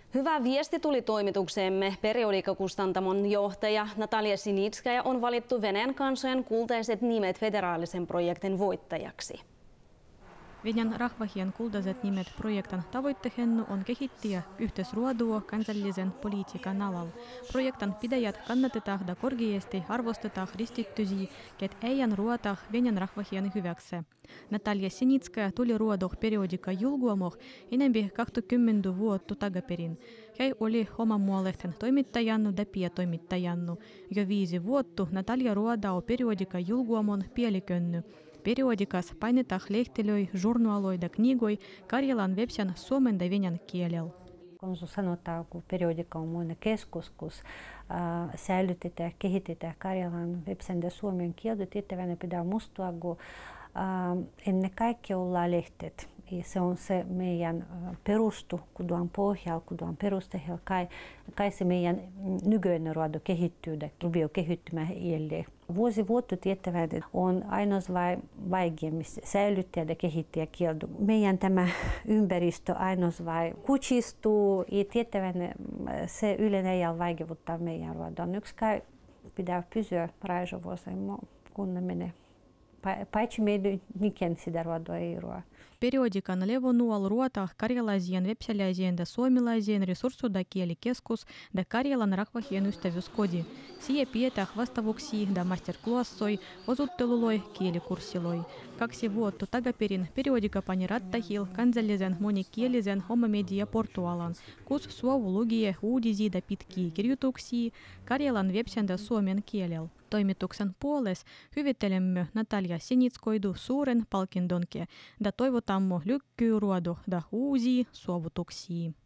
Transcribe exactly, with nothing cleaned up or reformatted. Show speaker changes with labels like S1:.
S1: Hyvä viesti tuli toimitukseemme. Periodikakustantamon johtaja Natalia Sinitskaja on valittu Venäjän kansojen kultaiset nimet federaalisen projektin voittajaksi.
S2: Venäjän rahvahien kultaiset nimet projektin tavoitteena on kehittää yhteisruodua kansallisen politiikan alalla. Projektin pidäjät kannatetaan ja korkeasti arvostetaan kristittyisiä, ket eijän ruotaa Venäjän rahvahien hyväksi. Natalia Sinitskaja tuli ruodoh periodika julguamoh enempi kaksikymmentä vuotta takaperin. Hän oli omamuolehten toimittajannu ja pietoimittajannu. Jo viisi vuotta Natalia ruodaa periodika julguamon pielikönny. Periodikas painetaan lehtelöi, journaloi ja knigoi Karjalan websän suomen ja venäjän kielellä.
S3: Kun sanotaan, kun periodika on muinen keskus, kun äh, säilytetään ja kehitetään Karjalan websän ja suomen kieltä, tiettävänä pitää muistaa, kun äh, ennen kaikkea ollaan lehtet. Ja se on se meidän perustu, kun on pohjalla, kun on perusteella, kai, kai se meidän nykyinen ruodo kehittyy ja ruvio kehittymään edelleen. Vuosi vuotta tiettävänä on ainoastaan vaikeammin säilyttää ja kehittää kieltä. Meidän tämä ympäristö ainoastaan kuchistuu ja tiettävänä se yleensä ei ole vaikeuttaa meidän ruodon. Yksi kai pitää pysyä raisovuosia, kun ne menee. Paitsi meidän mikään sitä ruodoa ei ruoa.
S2: Periodikan levonuol ruotaa karjalaisien, vepsäläisien ja suomalaisien resurssu- ja kielikeskus ja Karjalan rahvahien ystävyyskodi. Siihen pidetään vastaavuuksia ja masterclassoi, osutteluloi, kielikursiloi. Kaksi vuotta takaperin periodika pani rattahil kansallisen monikielisen omamediaportualan, kus suovu lugie uudisia ja pitkiä kirjoituksia Karjalan websän ja suomen kielellä. Toimituksen puolesta hyvittelemme Natalia Sinitskoidu suuren palkindonke ja toivotamme lykkyä ruodo ja uusia saavutuksia.